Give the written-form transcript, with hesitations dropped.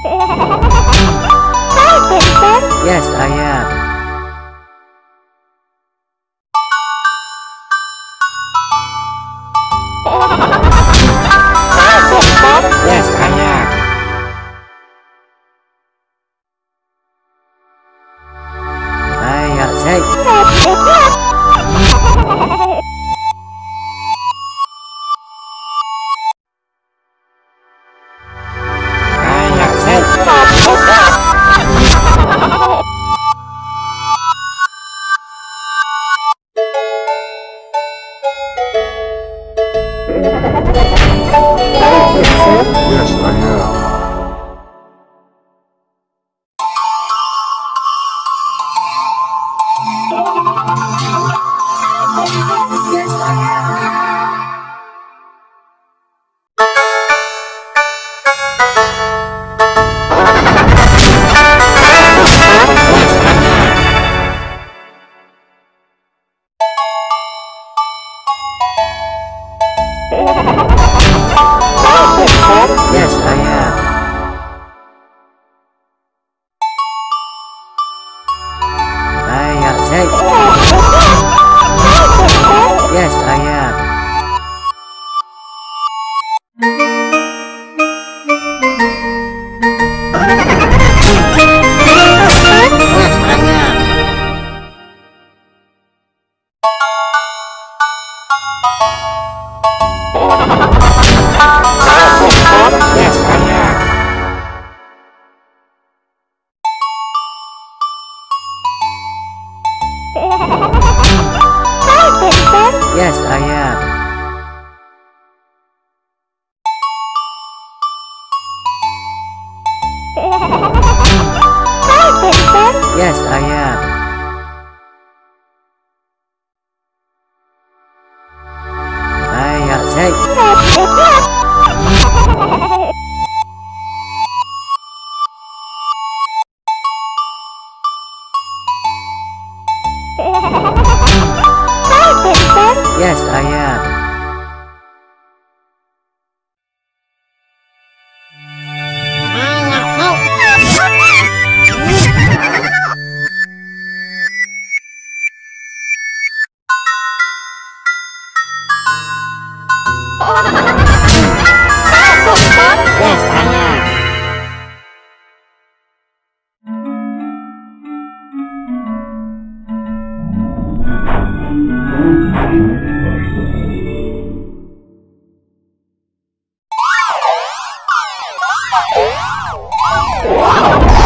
Hi, Vincent. Yes, I am. Hi, Vincent. Yes, I am. Say. Yes, I am. Yes, I am. Say. Yes, I am. Yes, I am. Hi, Vincent. Yes, I am. Hi, Vincent. Yes, I am. Say. Hi, Vincent. Yes, I am. Yes, I am. Wow.